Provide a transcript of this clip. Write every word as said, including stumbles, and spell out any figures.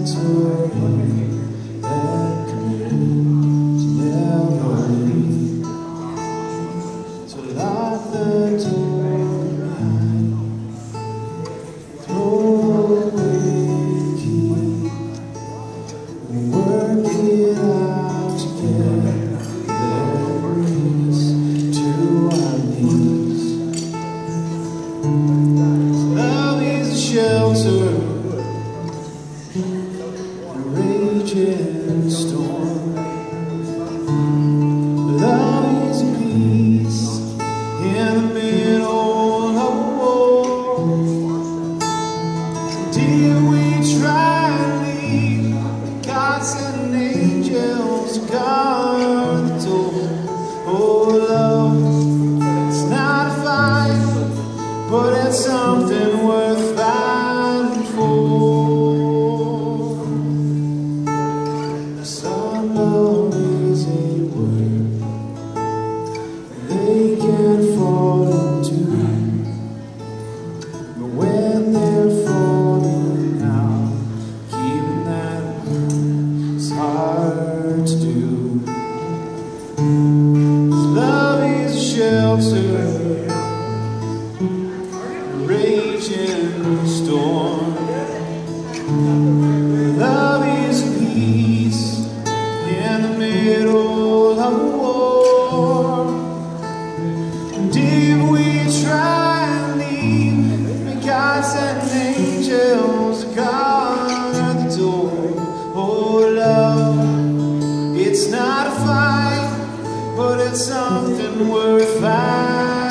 raging storm. Love is peace in the middle of a war. Did we try and leave? God sent angels to guard the door. Oh, love, it's not a fight, but it's something worth fighting for. Some love is a word they can fall into, but when they're falling out, keeping that word is hard to do. 'Cause love is a shelter, a raging storm. Love is peace in the middle of a war. And if we try and leave, may God send angels to guard the door. Oh, love, it's not a fight, but it's something worth fighting.